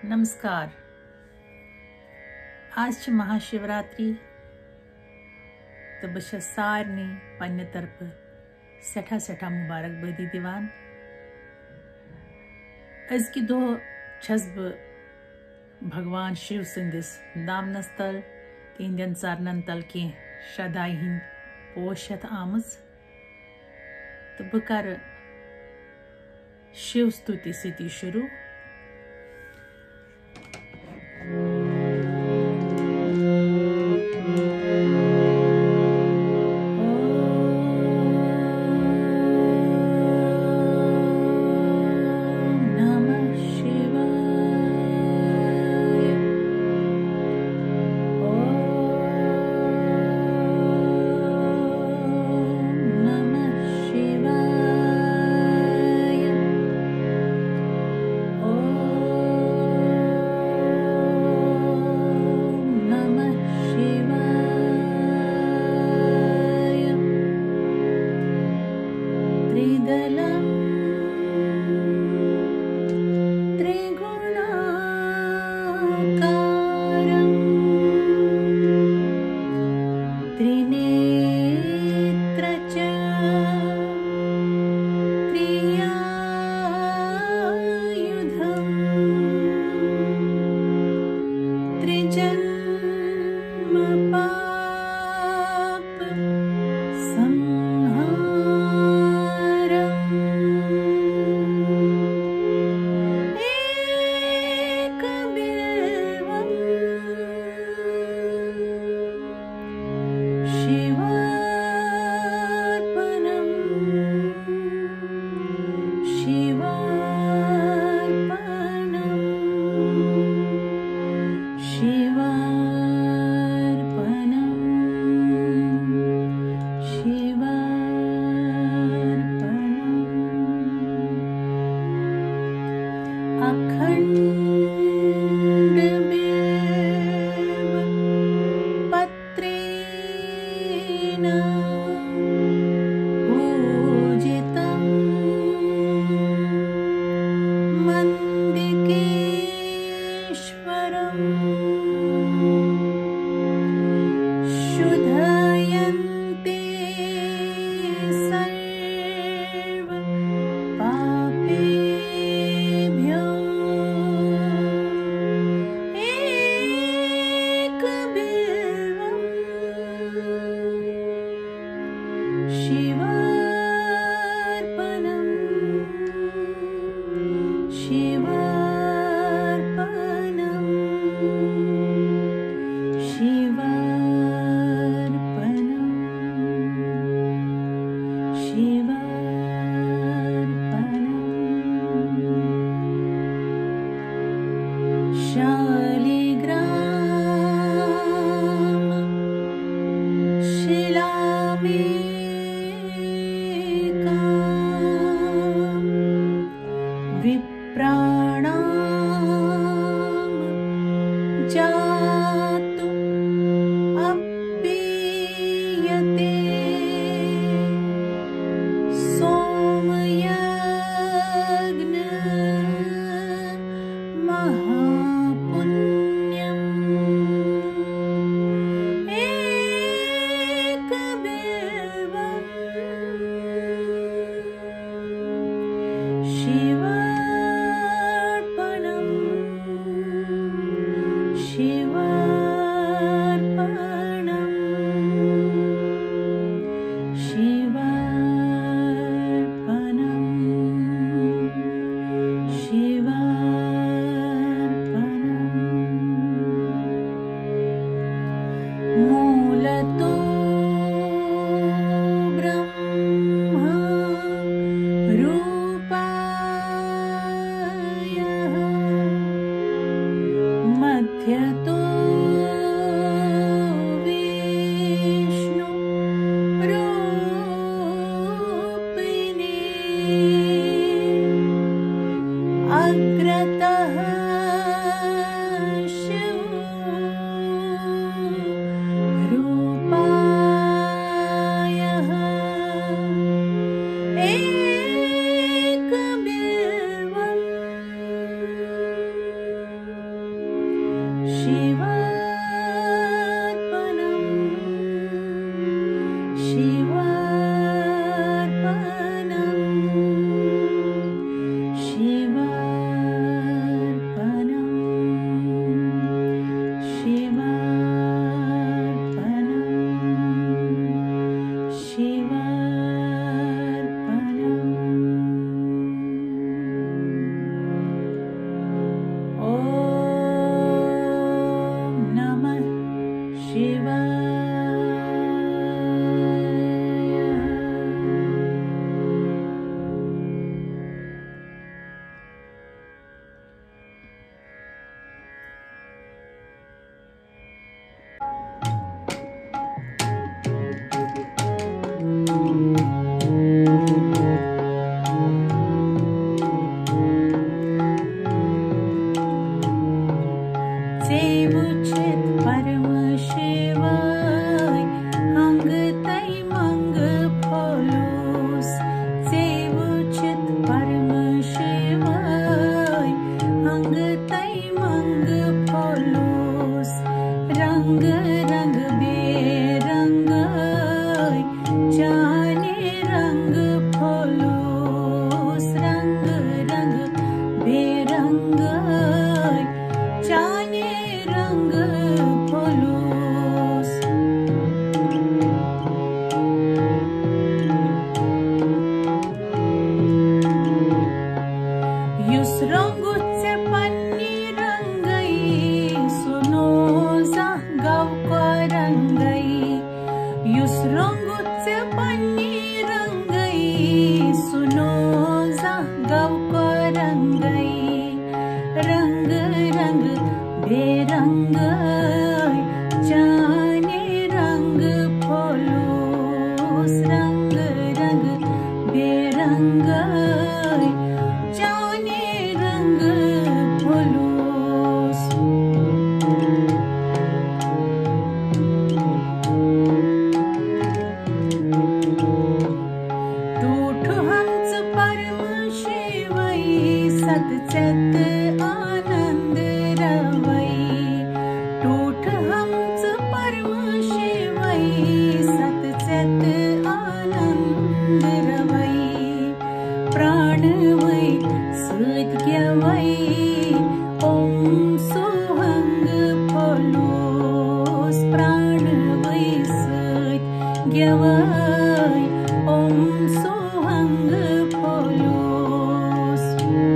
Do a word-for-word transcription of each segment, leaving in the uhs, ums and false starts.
नमस्कार। आज छ महाशिवरात्रि तो बह छस सारनी पन्ने तरफ सठा सठा मुबारकबादी दिवान। अजकि दो छस बह भगवान शिव संदिस दामनस तल तिंदन चरणन तल कह श्रद्धाई हिंद पोश हेत आमज तो बह कर शिव स्तुति सती शुरू। को रंगई रंग रंग बेरंग जाने रंग फुलूस रंग रंग बेरंग जाने रंग फुलूस टूठ हंस परम शिवई सतचेत आनंद रवई टूठ हंस परम शिवई सतचेत आनंद रवई प्राण वै सुत ग्यवई ओम सुहंग फुलूस प्राण वै सुत ग्यवई ओम सुहंग फुलूस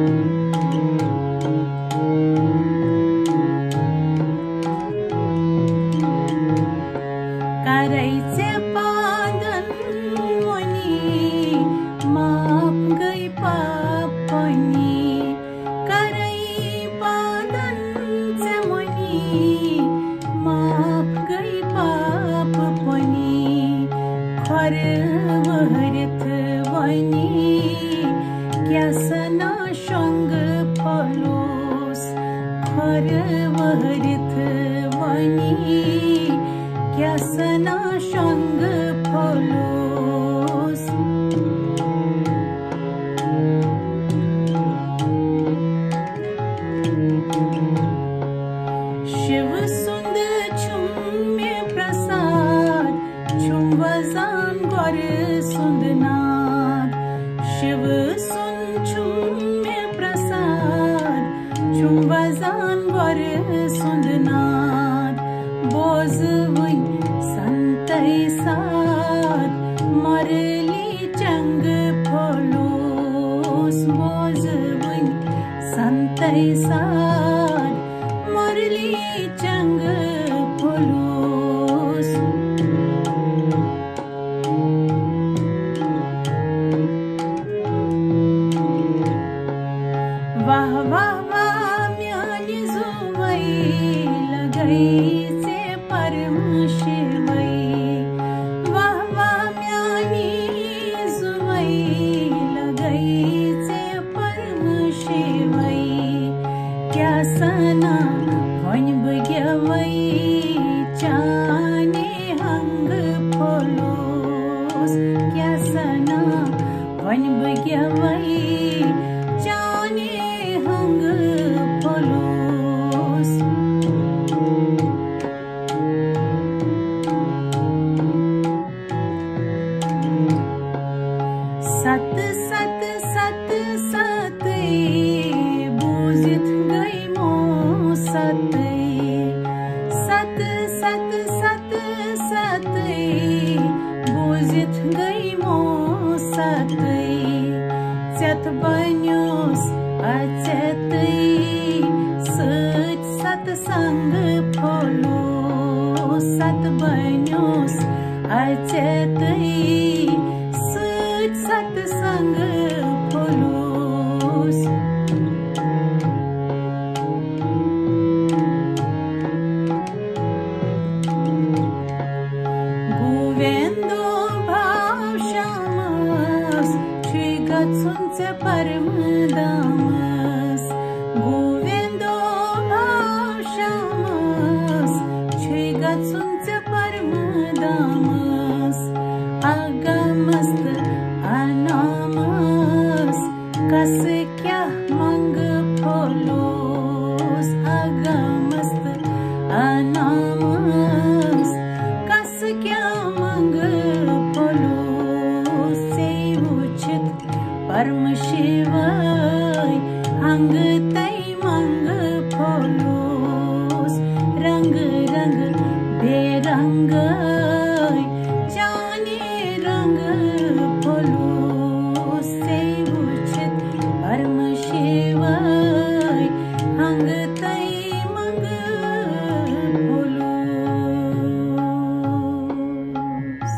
करायचे पादन मुनी माप गई पापनी कराई पादन चे मुनी माप गई पाप पनी खर वहरित वनी क्यासना शंग फुलूस खर वहरित वनी क्यासना शंग फुलूस शिव सुंदर छुम्य प्रसाद छुम वजान गौर सुंदनाद शिव सुन छुम्य प्रसाद छुम वजान गौर सुंदनाद बोझ वही संतै साद मरली चंग फुलूस बोझ वही संतै साद मरली चंग फुलूस वाह वाह वाह म्यानी जुवई लगई से परम शिवई वाह वाह म्यानी जुवई लगई से परम शिवई क्या सना वन बग्यवई चाने हंग फुलूस क्या सना वन बग्यवई चाने हंग फुलूस सत सत सत सत बूझित गई मो सत सत सत सत सत बूझित गई मो सत चत बन्योस अचत सत सत्संग फुलूस सत बन्योस अचत सत सत्संग फुलूस गोविंदो भाव श्यामस श्री गत्सुंच परम दामस गोविंदो भाव श्यामस श्री गत्सुंच परम दामस अगमस्त अनामस कस क्या मंग फुलूस अगमस्त अनामस कस क्या मंग फुलूस से उचित परम शिवई हंग तई मंग फुलूस रंग रंग बेरंग जाने रंग फुलूस से उचित परम शिवई हंग तई मंग फुलूस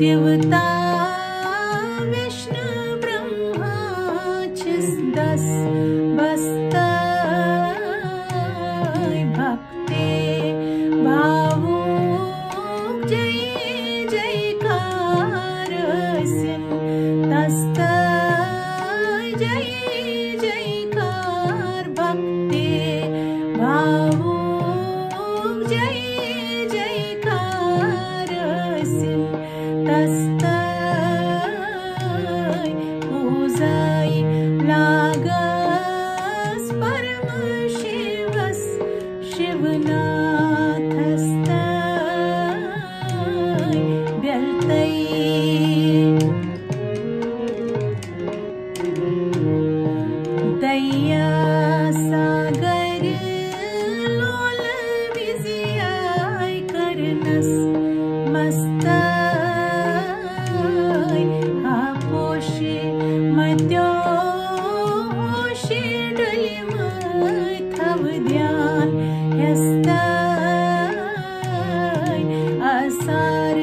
देवता विष्णु ब्रह्मा छिस दस बस्तय भक्ते भावुक जय जयकार सिन तस्तय जय जयकार भक्ते भावुक जय जयकार सिन तस्तय पूजाय लागस परम शिवस शिवनाथस्तय व्यल्तय दया सागर लोल विजयाय करनस मस्तय आपोषे मत्यो होशे डलिमय थव ध्यान यस्तय असार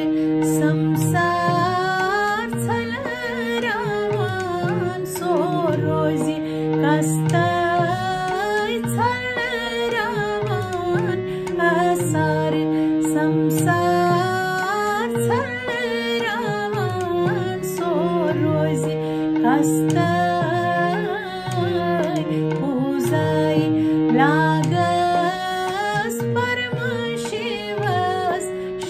संसार छल रावान सो रोजी कस्तय छल रावान असार संसार छल रावान सो रोजी कस्तय पूजाय लागस परम शिवस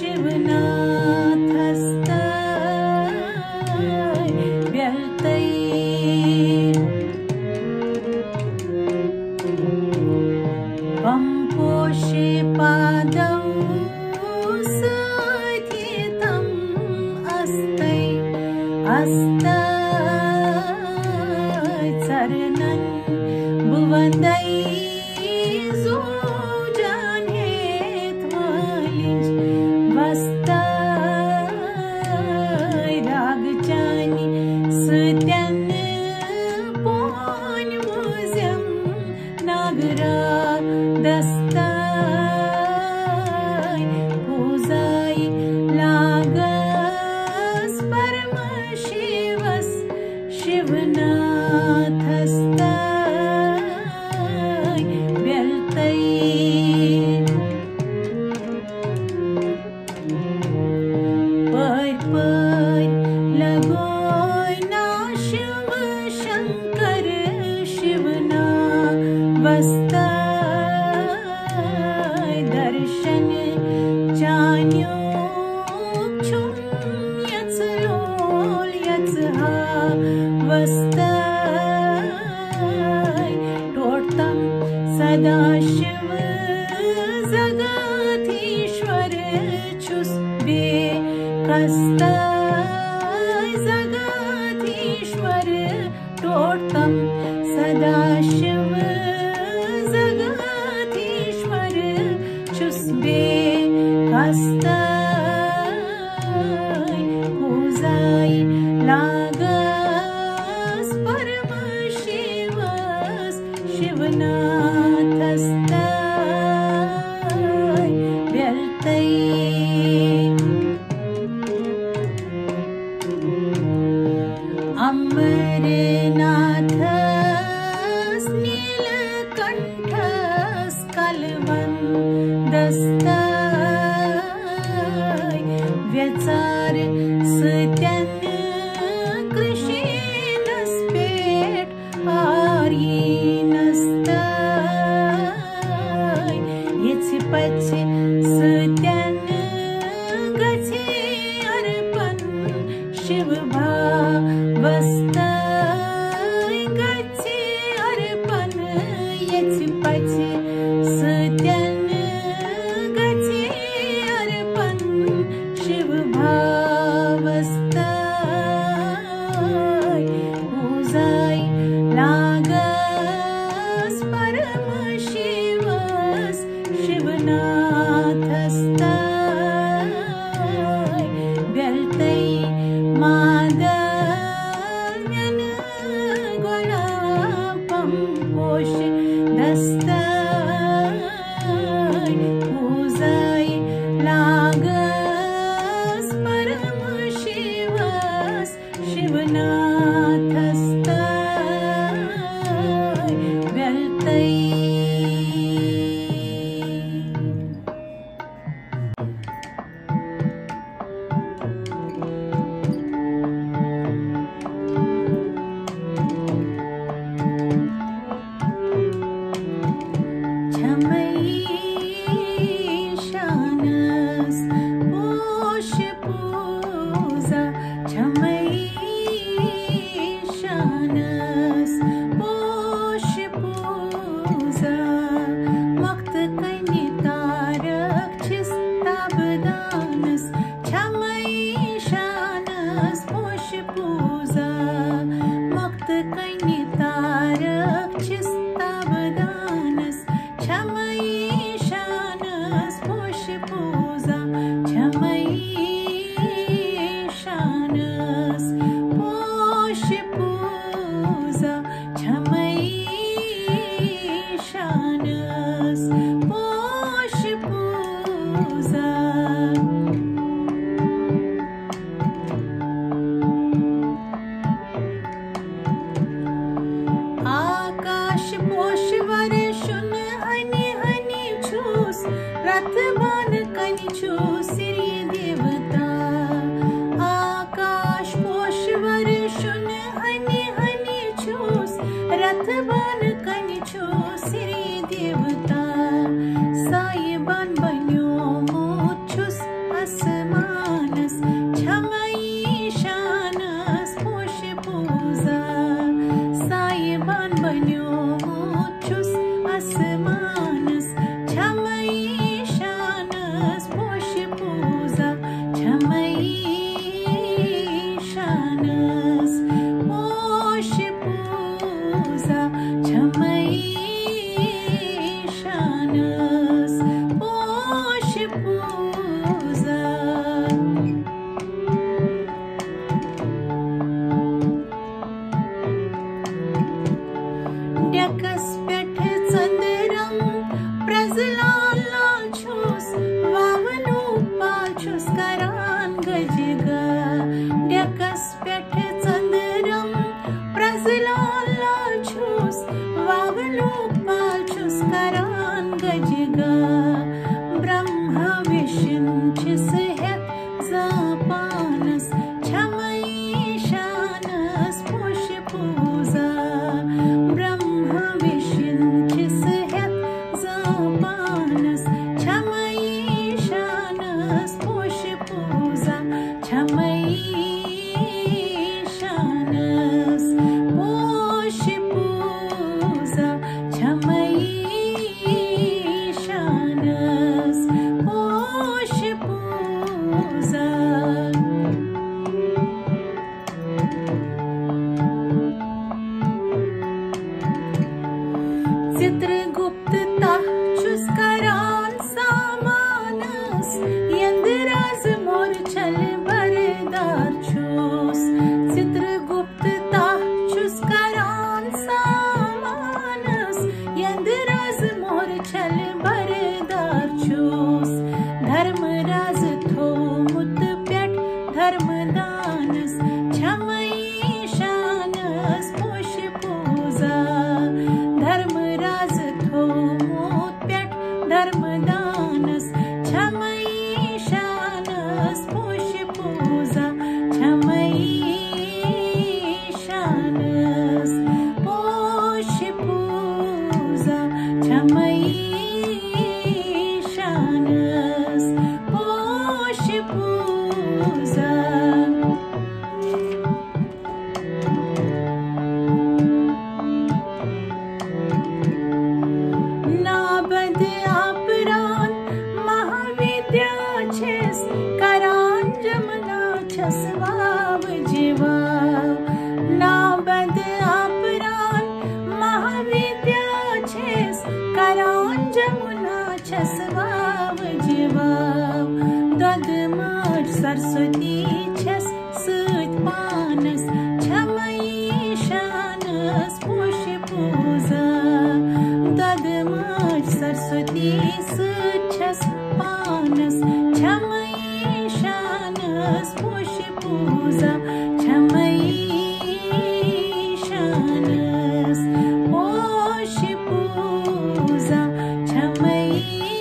शिवनाथस्तय व्यल्तय पंपोषे पादौ सहितम् अस्तै अस्तय चरणन् भुवन्दै जोजान हेत मालिंज वस्तय रागचानि सत्यन् पोन मुझ्यम नागरा दस्तय पूजाय लागस परम शिवस शिवनाथस्तय व्यल्तय पर पर लगोय ना शिव शंकर शिवना वस्तय दर्शन चान्यो छुम यच लोल यच हा वस्तय टोटम सदाशिव जगतीश्वर छुस बे कस्तय जगतीश्वर टोटम सदाशिव जगतीश्वर छुस बे कस्तय पूजाय लागस परम शिवस शिवनाथस्तय व्यल्तय अमरनाथस नीलकंठस कलवन्दस्तय व्यचार सत्यन् कृषेनस पेट आर्येनस्तय येछि पछि सत्यन् गछि अर्पण शिव भावस्तय गछि अर्पण येछि पछि सत्यन् गछि अर्पण शिव भावस्तय पूजाय लागस रथ बन कनिचो सिरी देवता साहिबान बन्यो मोछुस असमानस छमई शानस पोष पूजा साहिबान बन्यो मोछुस असमानस छमई शानस पोष पूजा छमई शानस पोष पूजा छमई शानस पोष पूजा डेकस पेठ चंदरम प्रजलाला छुस वावनु पाछुस करान गजगा डेकस पेठ चंदरम प्रजलाला छुस वावनु पाछुस करान गजगा ब्रह्मा विष्णु छिस हेत जापानस छमई शानस पोष पूजा ब्रह्मा विष्णु छिस हेत जापानस छमई शानस पोष पूजा छमई शानस पोष पूजा छमई शानस पोष पूजा चित्रगुप्त ताछुस करान सामानस यंदराज मोर छल बरदार छुस चित्रगुप्त ताछुस करान सामानस यंदराज मोर छल बरदार छुस धर्मराज थो मुत पेट धर्मदानस छमई शानस पोष पूजा धर्मराज थो मुत पेट धर्मदानस छमई शानस पोष पूजा छमई शानस पोष पूजा छमई शानस पोष पूजा नाबद आपरान महाविद्या छेस करान जमुना छस वाव जीवा नाबद आपरान महाविद्या छेस करान जमुना छस वाव जीवा दद मार सरस्वती छस सूत पानस छमई शानस पोष पूजा दद मार सरस्वती सूत छस पानस छमई शानस पोष पूजा छमई शानस पोष पूजा छमई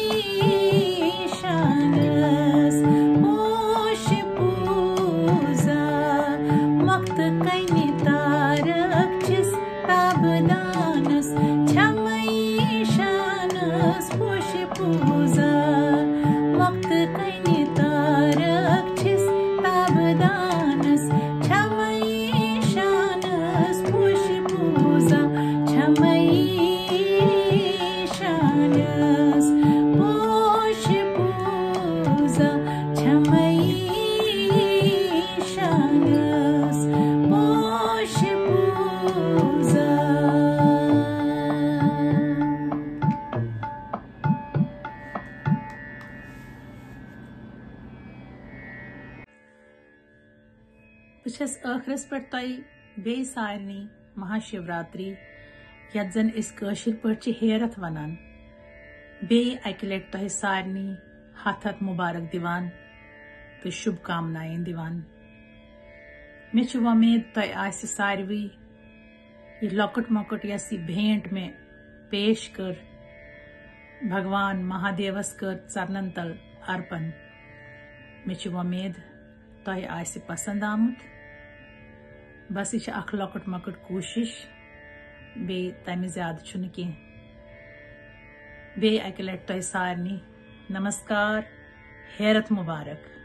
शानस पोष पूजा मक्त कनि तारक छिस ताबदानस छमई शानस पोष पूजा मक्त कनि तारक छिस ताबदानस छमई शानस पोष पूजा छमई शानस पोष पूजा छमई शानस पोष पूजा बस आखिरस पे बे सारनी महाशिवरात्रि यत जन इस कशिर पे हेरथ वनान बे अकि लट तह सारनी हथ हथ मुबारक दिवान तो शुभकामनाएं दिवान मे वमेद तह आस सारवी ये लकुट मकुट यस भेंट में पेश कर भगवान महादेवस कर चरणन तल अर्पण मे वमेद तह आस पसंद आमुत बस यह अख लकुट मकुट कोशिश बे तमि ज्यादा छुन कह बे अकि लटि तोह सारनी नमस्कार हेरथ मुबारक।